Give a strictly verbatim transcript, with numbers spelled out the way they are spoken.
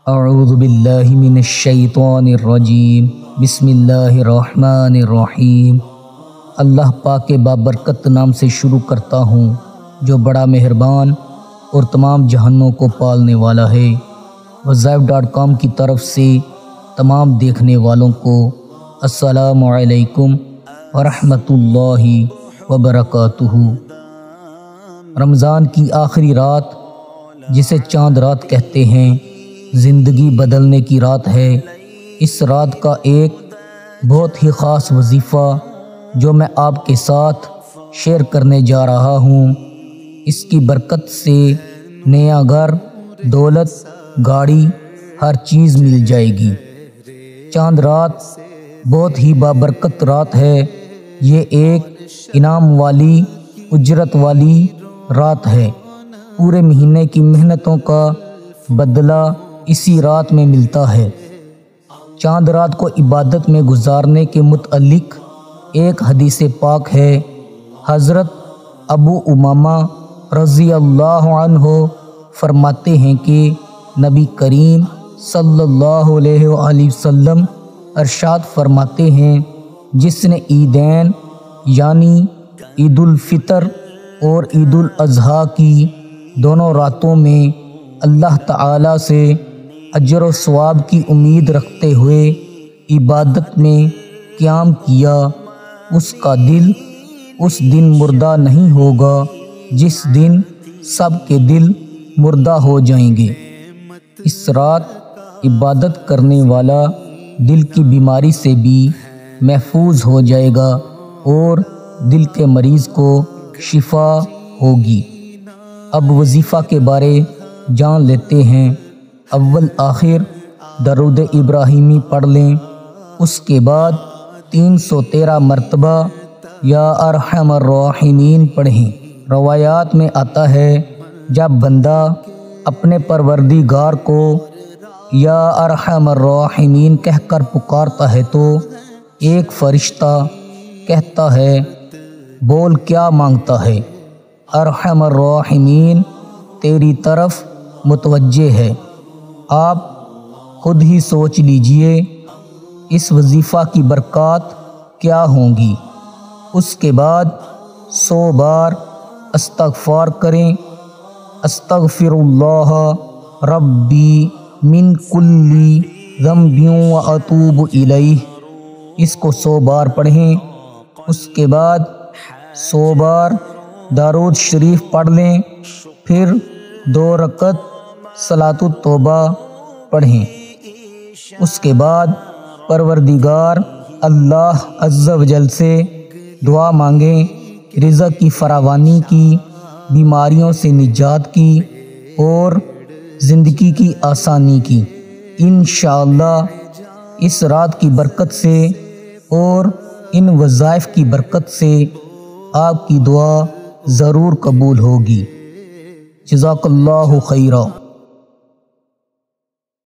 اعوذ باللہ من الشیطان الرجیم بسم اللہ الرحمن الرحیم۔ اللہ پاک کے بابرکت نام سے شروع کرتا ہوں جو بڑا مہربان اور تمام جہانوں کو پالنے والا ہے۔ وظائف ڈاٹ کام کی طرف سے تمام دیکھنے والوں کو السلام علیکم ورحمۃ اللہ وبرکاتہ۔ رمضان کی آخری رات جسے چاند رات کہتے ہیں زندگی بدلنے کی رات ہے۔ اس رات کا ایک بہت ہی خاص وظیفہ جو میں آپ کے ساتھ شیئر کرنے جا رہا ہوں، اس کی برکت سے نیا گھر، دولت، گاڑی، ہر چیز مل جائے گی۔ چاند رات بہت ہی بابرکت رات ہے۔ یہ ایک انعام والی، اجرت والی رات ہے۔ پورے مہینے کی محنتوں کا بدلہ اسی رات میں ملتا ہے۔ چاند رات کو عبادت میں گزارنے کے متعلق ایک حدیث پاک ہے۔ حضرت ابو امامہ رضی اللہ عنہ فرماتے ہیں کہ نبی کریم صلی اللہ علیہ وآلہ وسلم ارشاد فرماتے ہیں، جس نے عیدین یعنی عید الفطر اور عید الاضحیٰ کی دونوں راتوں میں اللہ تعالیٰ سے اجر و ثواب کی امید رکھتے ہوئے عبادت میں قیام کیا، اس کا دل اس دن مردہ نہیں ہوگا جس دن سب کے دل مردہ ہو جائیں گے۔ اس رات عبادت کرنے والا دل کی بیماری سے بھی محفوظ ہو جائے گا اور دل کے مریض کو شفا ہوگی۔ اب وظیفہ کے بارے جان لیتے ہیں۔ اول آخر درود ابراہیمی پڑھ لیں، اس کے بعد تین سو تیرہ مرتبہ یا ارحم الراحمین پڑھیں۔ روایات میں آتا ہے جب بندہ اپنے پروردگار کو یا ارحم الراحمین کہہ کر پکارتا ہے تو ایک فرشتہ کہتا ہے، بول کیا مانگتا ہے؟ ارحم الراحمین تیری طرف متوجہ ہے۔ آپ خود ہی سوچ لیجئے اس وظیفہ کی برکات کیا ہوں گی۔ اس کے بعد سو بار استغفار کریں۔ استغفر اللہ ربی من کل ذنب و اتوب الیہ، اس کو سو بار پڑھیں۔ اس کے بعد سو بار درود شریف پڑھ لیں، پھر دو رکعت صلاۃ التوبہ پڑھیں۔ اس کے بعد پروردگار اللہ عز و جل سے دعا مانگیں، رزق کی فراوانی کی، بیماریوں سے نجات کی اور زندگی کی آسانی کی۔ انشاءاللہ اس رات کی برکت سے اور ان وظائف کی برکت سے آپ کی دعا ضرور قبول ہوگی۔ جزاک اللہ خیرہ۔